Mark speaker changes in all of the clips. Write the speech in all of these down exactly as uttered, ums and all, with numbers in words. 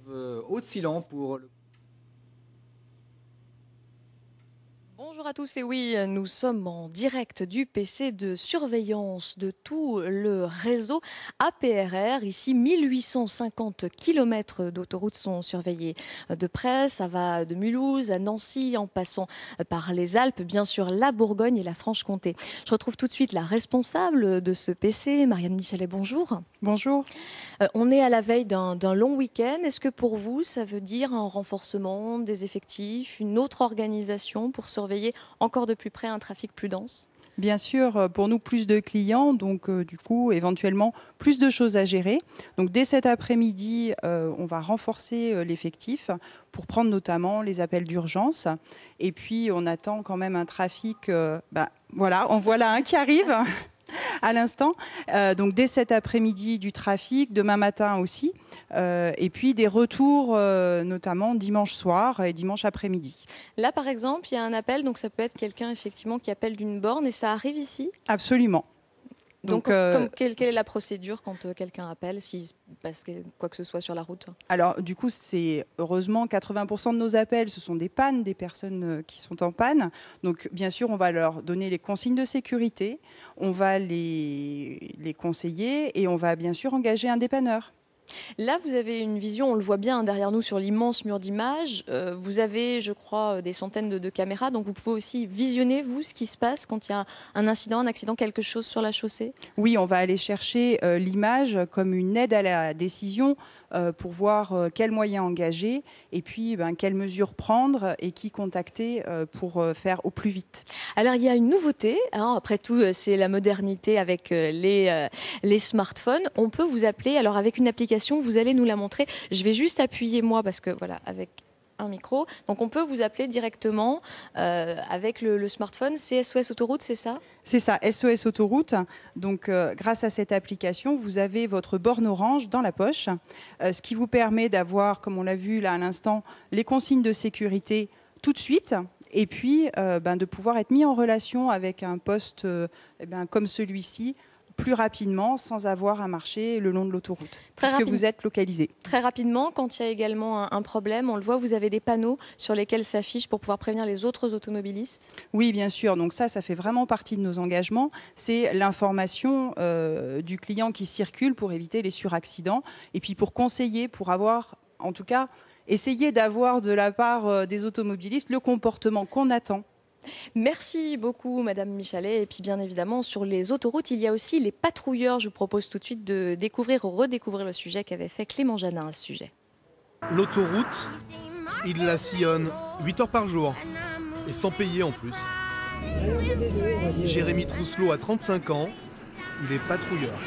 Speaker 1: euh, Haute-Silan pour le...
Speaker 2: Bonjour à tous et oui, nous sommes en direct du P C de surveillance de tout le réseau A P R R. Ici, mille huit cent cinquante kilomètres d'autoroutes sont surveillés de près. Ça va de Mulhouse à Nancy en passant par les Alpes, bien sûr la Bourgogne et la Franche-Comté. Je retrouve tout de suite la responsable de ce P C, Marianne Michalet, bonjour.
Speaker 3: Bonjour.
Speaker 2: Euh, on est à la veille d'un d'un long week-end. Est-ce que pour vous, ça veut dire un renforcement des effectifs, une autre organisation pour surveiller encore de plus près un trafic plus dense ?
Speaker 3: Bien sûr, pour nous, plus de clients, donc euh, du coup, éventuellement, plus de choses à gérer. Donc dès cet après-midi, euh, on va renforcer euh, l'effectif pour prendre notamment les appels d'urgence. Et puis, on attend quand même un trafic... Euh, bah, voilà, en voilà un qui arrive à l'instant. Euh, donc dès cet après-midi, du trafic, demain matin aussi. Euh, et puis des retours, euh, notamment dimanche soir et dimanche après-midi.
Speaker 2: Là, par exemple, il y a un appel, donc ça peut être quelqu'un effectivement qui appelle d'une borne et ça arrive ici ?
Speaker 3: Absolument.
Speaker 2: Donc,
Speaker 3: Donc, euh,
Speaker 2: comme, quelle, quelle est la procédure quand euh, quelqu'un appelle, s'il se passe quoi que ce soit sur la route ?
Speaker 3: Alors, du coup, c'est heureusement quatre-vingts pour cent de nos appels, ce sont des pannes, des personnes euh, qui sont en panne. Donc, bien sûr, on va leur donner les consignes de sécurité, on va les, les conseiller et on va bien sûr engager un dépanneur.
Speaker 2: Là, vous avez une vision, on le voit bien derrière nous sur l'immense mur d'images. Euh, vous avez, je crois, des centaines de, de caméras, donc vous pouvez aussi visionner, vous, ce qui se passe quand il y a un incident, un accident, quelque chose sur la chaussée ?
Speaker 3: Oui, on va aller chercher euh, l'image comme une aide à la décision euh, pour voir euh, quels moyens engager et puis ben, quelles mesures prendre et qui contacter euh, pour euh, faire au plus vite.
Speaker 2: Alors, il y a une nouveauté. Hein, après tout, c'est la modernité avec euh, les, euh, les smartphones. On peut vous appeler, alors avec une application, vous allez nous la montrer. Je vais juste appuyer moi parce que voilà, avec un micro. Donc on peut vous appeler directement euh, avec le, le smartphone. C'est S O S Autoroute, c'est ça ?
Speaker 3: C'est ça, S O S Autoroute. Donc euh, grâce à cette application, vous avez votre borne orange dans la poche, euh, ce qui vous permet d'avoir, comme on l'a vu là à l'instant, les consignes de sécurité tout de suite. Et puis euh, ben, de pouvoir être mis en relation avec un poste euh, eh ben, comme celui-ci plus rapidement, sans avoir à marcher le long de l'autoroute, puisque rapide... vous êtes localisé.
Speaker 2: Très rapidement, quand il y a également un, un problème, on le voit, vous avez des panneaux sur lesquels s'affichent pour pouvoir prévenir les autres automobilistes ?
Speaker 3: Oui, bien sûr. Donc ça, ça fait vraiment partie de nos engagements. C'est l'information euh, du client qui circule pour éviter les suraccidents et puis pour conseiller, pour avoir, en tout cas, essayer d'avoir de la part euh, des automobilistes le comportement qu'on attend.
Speaker 2: Merci beaucoup Madame Michalet. Et puis bien évidemment sur les autoroutes il y a aussi les patrouilleurs. Je vous propose tout de suite de découvrir ou redécouvrir le sujet qu'avait fait Clément Janin à ce sujet.
Speaker 4: L'autoroute, il la sillonne huit heures par jour et sans payer en plus. Jérémy Trousselot a trente-cinq ans, il est patrouilleur.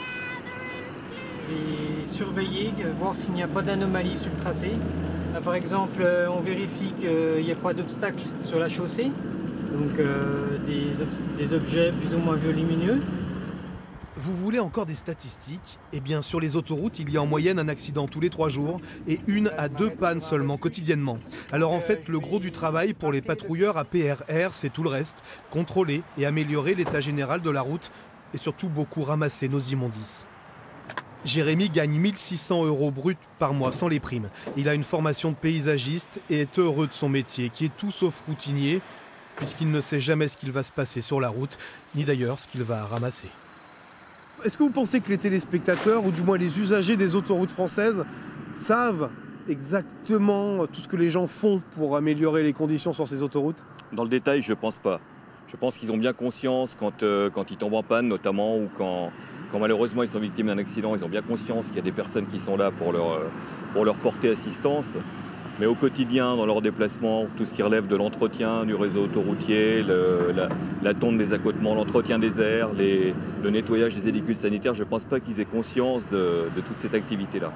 Speaker 5: Et surveiller, voir s'il n'y a pas d'anomalie sur le tracé. Là, par exemple, on vérifie qu'il n'y a pas d'obstacle sur la chaussée, donc euh, des, ob des objets plus ou moins volumineux.
Speaker 4: Vous voulez encore des statistiques ? Eh bien, sur les autoroutes, il y a en moyenne un accident tous les trois jours et une à deux pannes seulement quotidiennement. Alors en fait, le gros du travail pour les patrouilleurs A P R R, c'est tout le reste. Contrôler et améliorer l'état général de la route et surtout beaucoup ramasser nos immondices. Jérémy gagne mille six cents euros bruts par mois sans les primes. Il a une formation de paysagiste et est heureux de son métier, qui est tout sauf routinier, puisqu'il ne sait jamais ce qu'il va se passer sur la route, ni d'ailleurs ce qu'il va ramasser. Est-ce que vous pensez que les téléspectateurs, ou du moins les usagers des autoroutes françaises, savent exactement tout ce que les gens font pour améliorer les conditions sur ces autoroutes ?
Speaker 6: Dans le détail, je pense pas. Je pense qu'ils ont bien conscience quand, euh, quand ils tombent en panne notamment, ou quand... Quand malheureusement ils sont victimes d'un accident, ils ont bien conscience qu'il y a des personnes qui sont là pour leur, pour leur porter assistance. Mais au quotidien, dans leurs déplacements, tout ce qui relève de l'entretien du réseau autoroutier, le, la, la tonte des accotements, l'entretien des aires, les, le nettoyage des hélicules sanitaires, je ne pense pas qu'ils aient conscience de, de toute cette activité-là.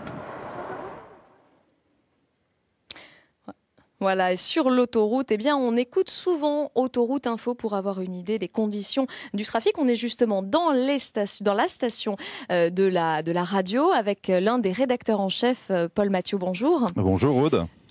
Speaker 2: Voilà, et sur l'autoroute, eh bien, on écoute souvent Autoroute Info pour avoir une idée des conditions du trafic. On est justement dans, les stations, dans la station euh, de, la, de la radio avec l'un des rédacteurs en chef, Paul Mathieu. Bonjour.
Speaker 7: Bonjour Aude.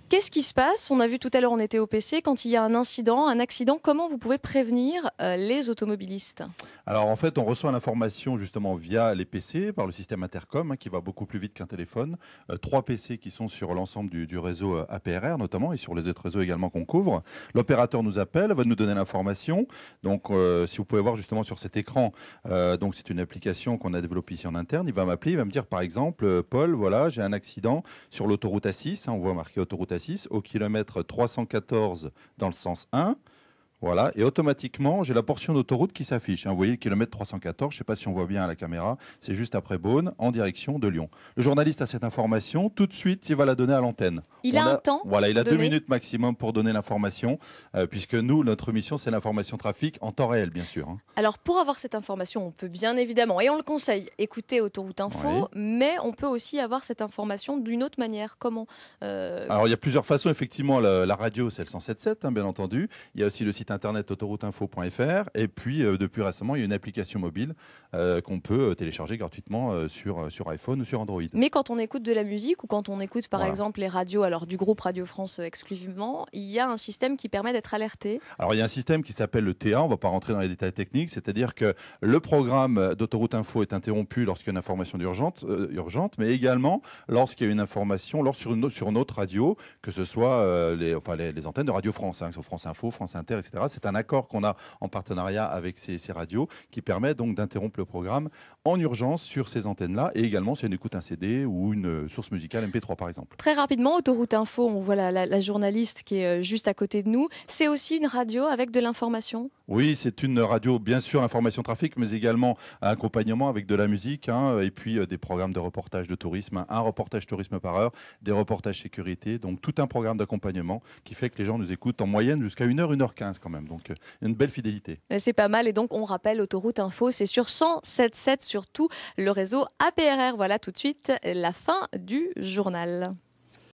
Speaker 2: Qu'est-ce qui se passe? On a vu tout à l'heure, on était au P C, quand il y a un incident, un accident, comment vous pouvez prévenir euh, les automobilistes?
Speaker 7: Alors en fait, on reçoit l'information justement via les P C, par le système Intercom, hein, qui va beaucoup plus vite qu'un téléphone. Euh, trois P C qui sont sur l'ensemble du, du réseau A P R R notamment, et sur les autres réseaux également qu'on couvre. L'opérateur nous appelle, va nous donner l'information. Donc euh, si vous pouvez voir justement sur cet écran, euh, donc c'est une application qu'on a développée ici en interne. Il va m'appeler, il va me dire par exemple, euh, Paul, voilà, j'ai un accident sur l'autoroute A six, hein, on voit marqué autoroute A six, au kilomètre trois cent quatorze dans le sens un. Voilà, et automatiquement, j'ai la portion d'autoroute qui s'affiche. Vous voyez le kilomètre trois cent quatorze, je ne sais pas si on voit bien à la caméra, c'est juste après Beaune, en direction de Lyon. Le journaliste a cette information, tout de suite, il va la donner à l'antenne.
Speaker 2: Il
Speaker 7: on
Speaker 2: a un
Speaker 7: a,
Speaker 2: temps
Speaker 7: Voilà, il a
Speaker 2: donné.
Speaker 7: deux minutes maximum pour donner l'information, euh, puisque nous, notre mission, c'est l'information trafic en temps réel, bien sûr. Hein.
Speaker 2: Alors, pour avoir cette information, on peut bien évidemment, et on le conseille, écouter Autoroute Info,
Speaker 7: Oui.
Speaker 2: mais on peut aussi avoir cette information d'une autre manière. Comment euh...
Speaker 7: Alors, il y a plusieurs façons, effectivement. La, la radio, c'est le cent sept sept, hein, bien entendu. Il y a aussi le site internet autoroute info point f r. Et puis, euh, depuis récemment, il y a une application mobile euh, qu'on peut télécharger gratuitement euh, sur, sur iPhone ou sur Android.
Speaker 2: Mais quand on écoute de la musique ou quand on écoute, par
Speaker 7: Voilà.
Speaker 2: exemple, les radios alors du groupe Radio France euh, exclusivement, il y a un système qui permet d'être alerté.
Speaker 7: Alors, il y a un système qui s'appelle le T A. On ne va pas rentrer dans les détails techniques. C'est-à-dire que le programme d'Autoroute Info est interrompu lorsqu'il y a une information urgente, euh, urgente, mais également lorsqu'il y a une information lors, sur, une, sur une autre radio, que ce soit euh, les, enfin, les, les antennes de Radio France, hein, sur France Info, France Inter, et cetera. C'est un accord qu'on a en partenariat avec ces, ces radios qui permet donc d'interrompre le programme en urgence sur ces antennes-là et également si on écoute un C D ou une source musicale M P trois par exemple.
Speaker 2: Très rapidement, Autoroute Info, on voit la, la, la journaliste qui est juste à côté de nous. C'est aussi une radio avec de l'information?
Speaker 7: Oui, c'est une radio, bien sûr, information trafic, mais également un accompagnement avec de la musique, hein, et puis euh, des programmes de reportage de tourisme, hein, un reportage tourisme par heure, des reportages sécurité, donc tout un programme d'accompagnement qui fait que les gens nous écoutent en moyenne jusqu'à une heure, une heure quinze quand même, donc euh, une belle fidélité.
Speaker 2: C'est pas mal, et donc on rappelle Autoroute Info, c'est sur cent sept sept sur tout le réseau A P R R. Voilà tout de suite la fin du journal.